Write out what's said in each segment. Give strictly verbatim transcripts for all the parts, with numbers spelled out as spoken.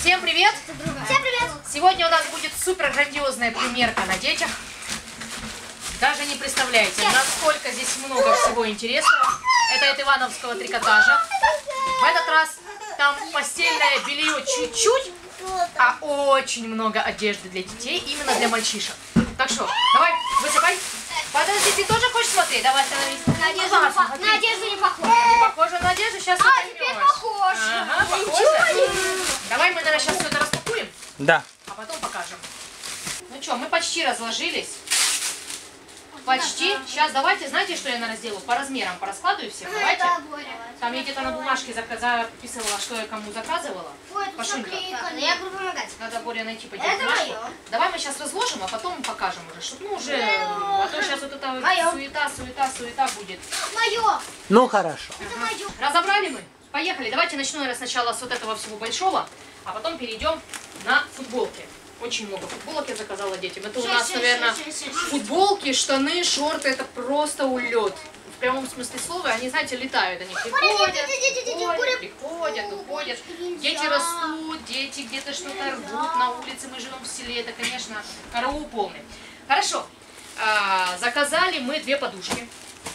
Всем привет! Всем привет! Сегодня у нас будет супер грандиозная примерка на детях. Даже не представляете, насколько здесь много всего интересного. Это от ивановского трикотажа. В этот раз там постельное белье чуть-чуть, а очень много одежды для детей, именно для мальчишек. Так что, давай, высыпай. Подожди, ты тоже хочешь смотреть? Давай становись. На одежду, не, по... на одежду не похоже. Не похоже на одежду, сейчас А, теперь похож. Ага, похоже. Давай мы, наверное, сейчас все это распакуем. Да. А потом покажем. Ну что, мы почти разложились. Почти. Сейчас давайте, знаете, что я, наверное, сделаю? По размерам пораскладываю всех. Давайте. Там я где-то на бумажке записывала, что я кому заказывала. Пашунька. Я буду помогать. Надо, Боря, найти по бумажку. Давай мы сейчас разложим, а потом покажем уже. Чтобы, ну, уже, а то сейчас вот эта вот суета, суета, суета будет. Мое. Ну, хорошо. Это мое. Разобрали мы? Поехали. Давайте начну, наверное, сначала с вот этого всего большого, а потом перейдем на футболки. Очень много футболок я заказала детям. Это у нас, наверное, футболки, штаны, шорты. Это просто улет. В прямом смысле слова. Они, знаете, летают. Они приходят, приходят, приходят, уходят. Дети растут, дети где-то что-то рвут на улице. Мы живем в селе. Это, конечно, караул полный. Хорошо. А, заказали мы две подушки.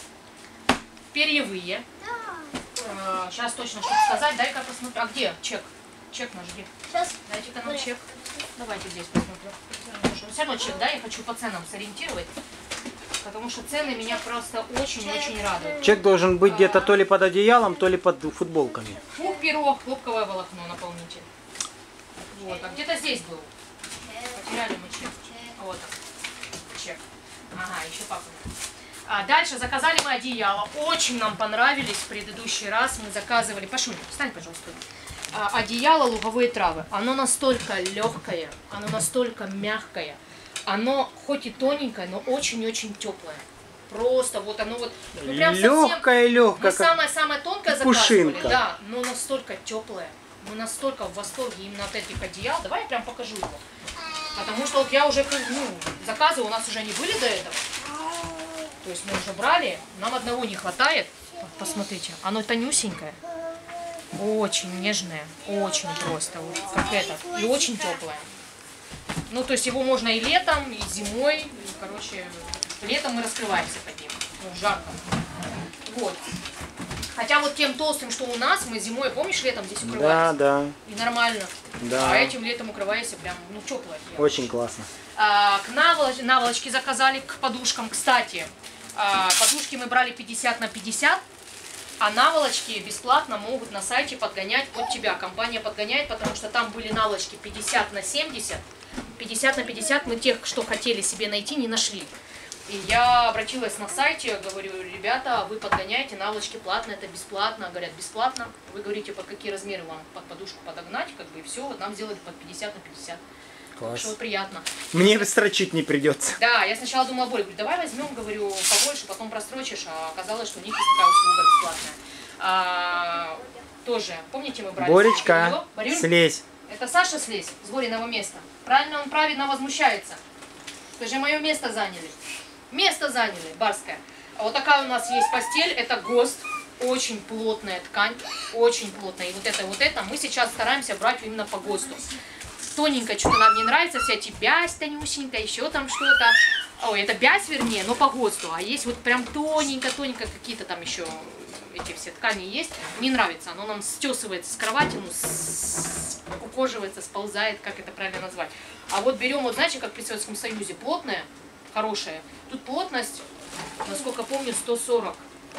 Перьевые. А, сейчас точно что-то сказать. Дай-ка посмотрю. А где чек? Чек наш где? Сейчас. Дайте-ка нам чек. Давайте здесь посмотрим. Все равно чек, да? Я хочу по ценам сориентировать. Потому что цены меня просто очень-очень радуют. Чек должен быть где-то то ли под одеялом, то ли под футболками. Фух, пирог, хлопковое волокно, наполнитель. Вот, а где-то здесь был. Потеряли мы чек. Вот он. Чек. Ага, еще папа. А дальше заказали мы одеяло. Очень нам понравились в предыдущий раз. Мы заказывали. Пашуня, встань, пожалуйста. Одеяло луговые травы. Оно настолько легкое, оно настолько мягкое. Оно хоть и тоненькое, но очень-очень теплое. Просто вот оно вот... Ну, прям легкое, легкое. Мы самое-самое тонкое пушинка. заказывали. Да, но настолько теплое. Мы настолько в восторге именно от этих одеял. Давай я прям покажу его. Потому что вот я уже, ну, заказы у нас уже не были до этого. То есть мы уже брали. Нам одного не хватает. Посмотрите, оно тонюсенькое. Очень нежное, очень просто, вот как это, и очень теплое. Ну, то есть его можно и летом, и зимой, и, короче, летом мы раскрываемся под ним, ну, жарко. Вот. Хотя вот тем толстым, что у нас, мы зимой, помнишь, летом здесь укрываемся? Да, да. И нормально. Да. А этим летом укрываешься прям, ну, теплое. Очень классно. А, к наволоч... наволочке заказали, к подушкам, кстати. А, подушки мы брали пятьдесят на пятьдесят. А наволочки бесплатно могут на сайте подгонять под тебя. Компания подгоняет, потому что там были наволочки пятьдесят на семьдесят. пятьдесят на пятьдесят мы тех, что хотели себе найти, не нашли. И я обратилась на сайте, говорю, ребята, вы подгоняете, наволочки платно, это бесплатно. Говорят, бесплатно. Вы говорите, под какие размеры вам под подушку подогнать, как бы и все. Вот нам сделали под пятьдесят на пятьдесят. Класс. Что приятно. Мне строчить не придется. Да, я сначала думала, Боря, говорю, давай возьмем, говорю, побольше, потом прострочишь, а оказалось, что у них есть такая услуга бесплатная. А, тоже, помните, мы брали... Боречка, слезь. Это Саша слезь с Бориного места. Правильно, он правильно возмущается. Вы же мое место заняли. Место заняли, барское. А вот такая у нас есть постель, это ГОСТ. Очень плотная ткань, очень плотная. И вот это, вот это мы сейчас стараемся брать именно по ГОСТу. Тоненько что-то нам не нравится, вся эти бязь тонюсенькая, еще там что-то. Ой, это бязь, вернее, но по ГОСТу. А есть вот прям тоненько-тоненько какие-то там еще эти все ткани есть. Не нравится, оно нам стесывается с кровати, ну, укоживается, сползает, как это правильно назвать. А вот берем, вот знаете, как при Советском Союзе, плотная, хорошая. Тут плотность, насколько помню, сто сорок.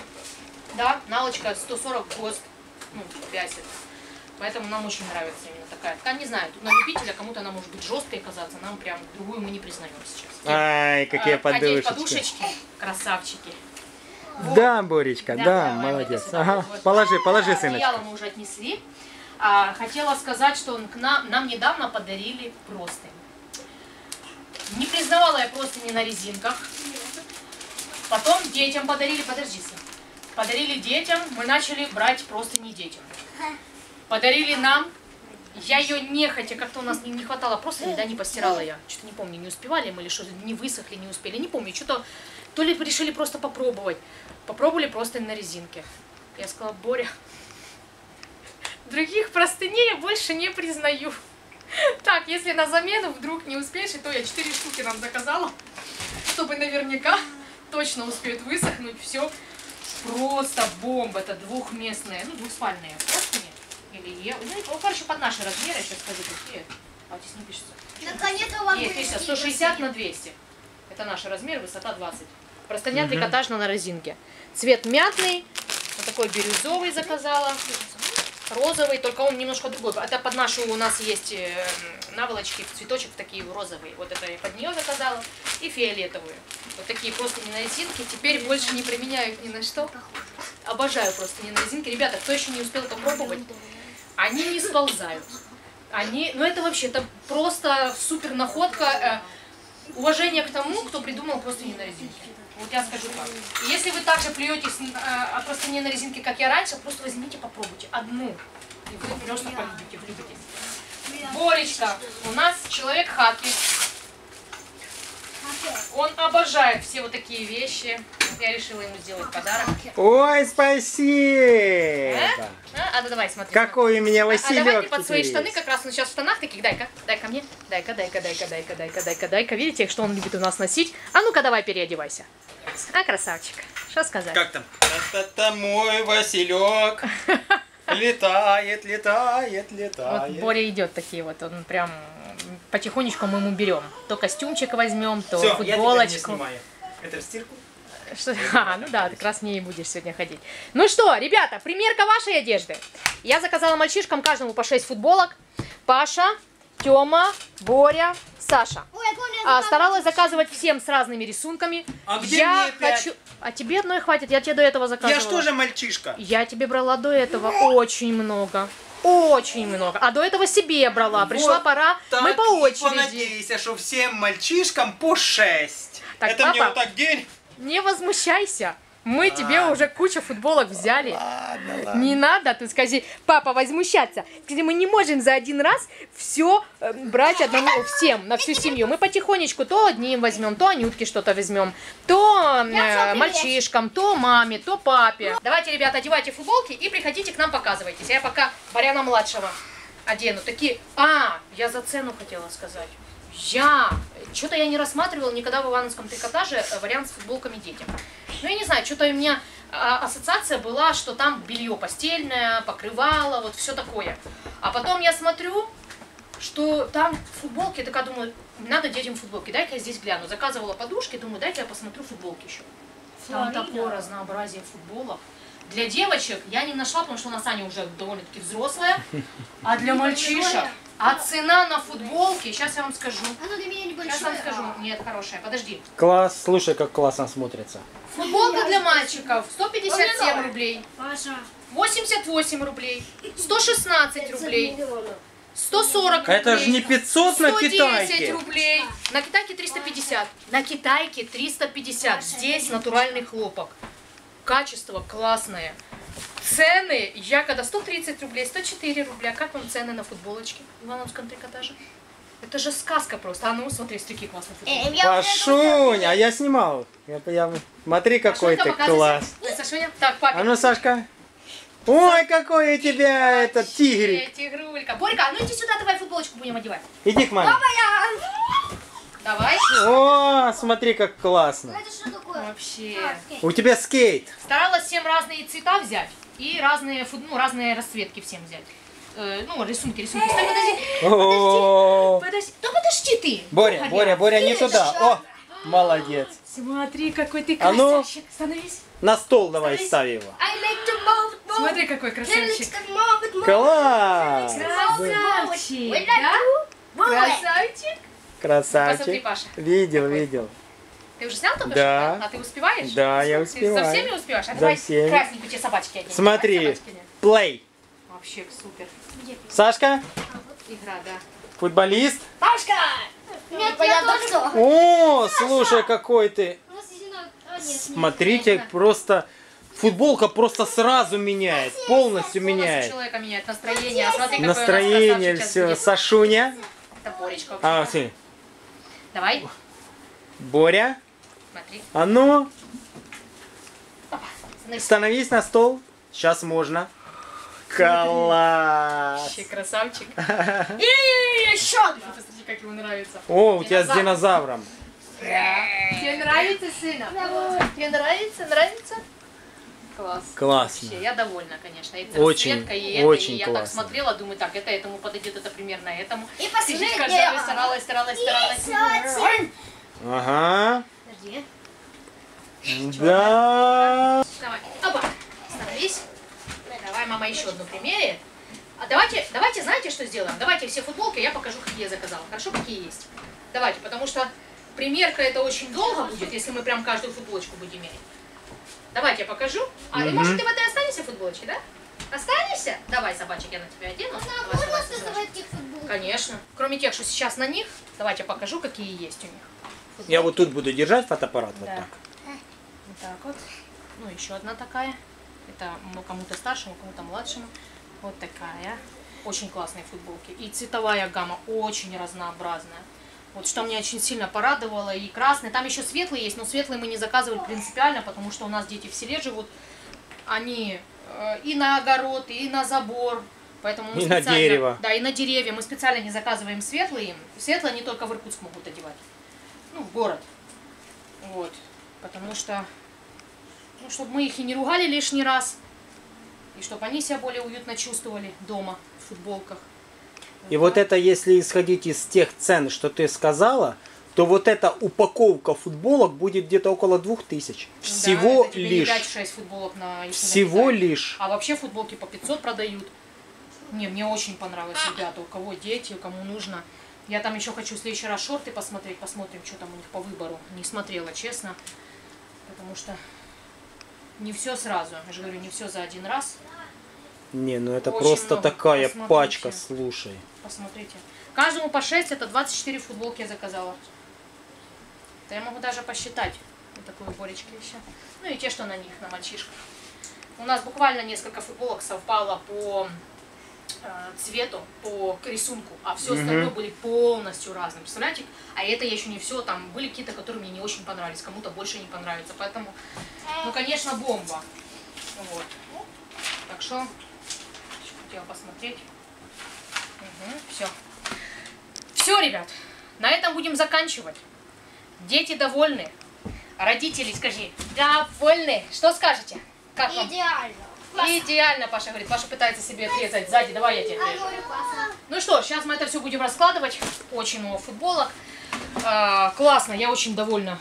Да, наволочка сто сорок ГОСТ, ну, бязь это. Поэтому нам очень нравится именно такая ткань. Не знаю, тут на любителя кому-то она может быть жесткой казаться, нам прям другую мы не признаем сейчас. Ай, какие а, подушечки. подушечки, красавчики. Вот. Да, Боречка, да, да молодец. Ага. Вот. Положи, положи, а, сыночка. Одеяло мы уже отнесли. А, хотела сказать, что к нам, нам недавно подарили простынь. Не признавала я простыни на резинках. Потом детям подарили, подожди, сын. Подарили детям, мы начали брать простыни детям. Подарили нам, я ее нехотя, как-то у нас не, не хватало, просто да, не постирала я. Что-то не помню, не успевали мы или что-то, не высохли, не успели, не помню. Что-то, то ли решили просто попробовать. Попробовали простынь на резинке. Я сказала, Боря, других простыней я больше не признаю. Так, если на замену вдруг не успеешь, и то я четыре штуки нам заказала, чтобы наверняка точно успеют высохнуть. Все просто бомба. Это двухместные, ну, двухспальные простыни. Или е... Ну, короче, под наши размеры, сейчас скажу, какие. А здесь не пишется. Наконец-то вам Есть, пишется сто шестьдесят на двести. Это наш размер, высота двадцать. Простыня трикотажная на резинке. Цвет мятный, вот такой бирюзовый заказала. Розовый, только он немножко другой. Это под нашу у нас есть наволочки, цветочек такие розовые. Вот это я под нее заказала. И фиолетовые. Вот такие просто не на резинке. Теперь больше не применяют ни на что. Обожаю просто не на резинке. Ребята, кто еще не успел попробовать, они не сползают. Они, ну это вообще, это просто супер находка. Уважение к тому, кто придумал просто не на резинке. Вот я скажу так. И если вы также плюетесь а, просто не на резинке, как я раньше, просто возьмите, попробуйте одну. И вы просто полюбите, влюбитесь. Боречка, у нас человек хаки. Он обожает все вот такие вещи. Я решила ему сделать подарок. Ой, спасибо! А? А, а, да, давай, смотри. Какой у меня А, а Василек давай ты под свои теперь штаны, есть. как раз он сейчас в штанах таких. Дай-ка, дай-ка мне. Дай-ка, дай-ка, дай-ка, дай-ка, дай-ка, дай-ка, дай-ка. Видите, что он любит у нас носить? А ну-ка, давай переодевайся. А, красавчик. Что сказать? Как там? Это мой Василек. Летает, летает, Вот летает. Боря идет такие вот, он прям потихонечку мы ему берем. То костюмчик возьмем, то Все, я тебя не футболочку. снимаю. Это в стирку? Что? А, ну да, ты как раз в ней и будешь сегодня ходить. Ну что, ребята, примерка вашей одежды. Я заказала мальчишкам каждому по шесть футболок. Паша, Тёма, Боря, Саша. Ой, я помню, я А, заказывала. старалась заказывать всем с разными рисунками. А где я мне пять? хочу. А тебе одной хватит, я тебе до этого заказывала. Я ж тоже мальчишка. Я тебе брала до этого очень много. Очень много. А до этого себе брала. Пришла Вот пора. так Мы по и очереди. понадейся, что всем мальчишкам по шесть. Так, Это мне папа, вот так день. Не возмущайся. Мы тебе Ладно. уже кучу футболок взяли. Ладно, ладно. Не надо, ты скажи, папа, возмущаться. Скажи, мы не можем за один раз все брать одному, всем, на всю семью. Мы потихонечку то одним возьмем, то Анютке что-то возьмем, то э, мальчишкам, то маме, то папе. Давайте, ребята, одевайте футболки и приходите к нам, показывайтесь. Я пока Баряна младшего одену. Такие, а, я за цену хотела сказать. Я, что-то я не рассматривала никогда в ивановском трикотаже вариант с футболками детям. Ну, я не знаю, что-то у меня а, ассоциация была, что там белье постельное, покрывало, вот все такое. А потом я смотрю, что там футболки, я такая думаю, надо детям футболки, дай-ка я здесь гляну. Заказывала подушки, думаю, дай-ка я посмотрю футболки еще. Там такое разнообразие футболок. Для девочек я не нашла, потому что у нас Аня уже довольно-таки взрослая. А для мальчишек, а цена на футболки, сейчас я вам скажу. Оно для меня небольшое. Сейчас вам скажу. Нет, хорошая, подожди. Класс, слушай, как классно смотрится. Футболка для мальчиков сто пятьдесят семь рублей, Паша. восемьдесят восемь рублей, сто шестнадцать рублей, сто сорок рублей. Это же не пятьсот на сто десять китайке. рублей. На китайке триста пятьдесят. На китайке триста пятьдесят. Здесь натуральный хлопок. Качество классное. Цены, я когда сто тридцать рублей, сто четыре рубля. Как вам цены на футболочки в ивановском трикотаже? Это же сказка просто. А ну, смотри, какие классные футболки. Э, я уже Пашунь, а я снимал. Я, я- смотри, какой Сашунька, ты показывай. класс. Ой, Сашуня? Так, папе. А ну, Сашка. Ой, какой у тебя этот Э, тигрик. Тигрулька. Борька, а ну иди сюда, давай футболочку будем одевать. Иди к маме. Давай. О, смотри, как классно. Это что такое? Вообще. У тебя скейт. Старалась всем разные цвета взять и разные, фут- ну, разные расцветки всем взять. Э, ну, рисунки, рисунки. Стой, подожди. О, Подожди. Да подожди ты. Боря, Боря. Боря, Боря, не туда. О, молодец. Смотри, какой ты А ну. красавчик. Становись. На стол давай ставь его. I like to move, move. Смотри, какой красавчик. Move, move. Класс. Красавчик. We Да? like to move. Красавчик. Посмотри, Красавчик. Паша. Видел, Какой. видел. Ты уже снял только Да. что? А ты успеваешь? Да, я Ты успеваю. со всеми успеваешь? А За давай всеми. красненькую тебе собачки оденем. Смотри, Давай собачки оденем. плей. Вообще супер. Сашка, Игра, да. футболист. Пашка! Нет, я тоже. О, слушай, какой ты. У нас есть одна- а, нет, нет. Смотрите, просто футболка просто сразу меняет, полностью Полностью меняет. человека меняет настроение. А смотри, какой Настроение, у нас красавчик все. сейчас Сашуня. будет. Это Боречка. А, вообще. смотри. Давай, Боря. смотри. А ну, Становись. становись на стол. Сейчас можно. Класс! Вообще красавчик. И еще один. Посмотрите, как ему нравится. О, у тебя с динозавром. Тебе нравится, сына? Тебе нравится? Нравится? Класс. Классно. Вообще, я довольна, конечно. И Очень, расцветка, и это, очень и я так классно. смотрела, думаю, так, это этому подойдет, это примерно этому. И Сидит последнее. каждый раз, старалась, старалась, старалась. Еще один. Ага. Подожди. Да. Давай, оба, становись. Давай, мама еще одну примерит. А давайте, давайте, знаете, что сделаем? Давайте все футболки, я покажу, какие я заказала. Хорошо, какие есть? Давайте, потому что примерка это очень долго будет, если мы прям каждую футболочку будем мерить. Давайте я покажу. А, и Мгм. может ты в этой останешься футболочке, да? Останешься? Давай, собачек, я на тебя одену. Мама, Давай, можно давай, собачек. создавать их футболку? Конечно. Кроме тех, что сейчас на них, давайте я покажу, какие есть у них. Футболки. Я вот тут буду держать фотоаппарат вот Да. так. Вот так вот. Ну, еще одна такая. Это ну, кому-то старшему, кому-то младшему. Вот такая. Очень классные футболки. И цветовая гамма очень разнообразная. Вот что меня очень сильно порадовало. И красный. Там еще светлые есть, но светлые мы не заказывали принципиально, потому что у нас дети в селе живут. Они э, и на огород, и на забор. Поэтому мы И на специально- дерево. Да, и на деревья. Мы специально не заказываем светлые им. Светлые они только в Иркутск могут одевать. Ну, в город. Вот. Потому что, ну, чтобы мы их и не ругали лишний раз. И чтобы они себя более уютно чувствовали дома в футболках. И вот это, если исходить из тех цен, что ты сказала, то вот эта упаковка футболок будет где-то около двух тысяч. Всего да, это тебе не лишь. пять-шесть футболок на их Всего набирают. лишь. А вообще футболки по пятьсот продают. Не, мне очень понравилось, ребята, у кого дети, кому нужно. Я там еще хочу в следующий раз шорты посмотреть, посмотрим, что там у них по выбору. Не смотрела, честно. Потому что не все сразу. Я же говорю, не все за один раз. Не, ну это Очень просто много. такая Посмотрите. пачка, слушай. Посмотрите. Каждому по шесть, это двадцать четыре футболки я заказала. Да я могу даже посчитать. Вот такой уборечки еще. Ну и те, что на них, на мальчишках. У нас буквально несколько футболок совпало по э, цвету, по рисунку, а все Мгм. остальное были полностью разные. Представляете? А это я еще не все. Там были какие-то, которые мне не очень понравились, кому-то больше не понравится. Поэтому, ну, конечно, бомба. Вот. Так что, хотела посмотреть. Угу, все. Все, ребят, на этом будем заканчивать. Дети довольны. Родители, скажи, довольны. Что скажете? Как вам? Идеально. Идеально, Паша говорит. Паша пытается себе отрезать сзади. Давай я тебе А, отрежу. говорю, классно. Ну что, сейчас мы это все будем раскладывать. Очень много футболок. А, классно, я очень довольна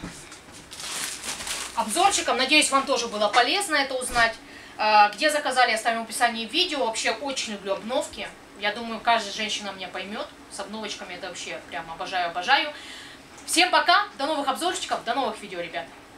обзорчиком. Надеюсь, вам тоже было полезно это узнать. А, где заказали, оставим в описании видео. Вообще очень люблю обновки. Я думаю, каждая женщина меня поймет. С обновочками это вообще прям обожаю-обожаю. Всем пока, до новых обзорчиков, до новых видео, ребят.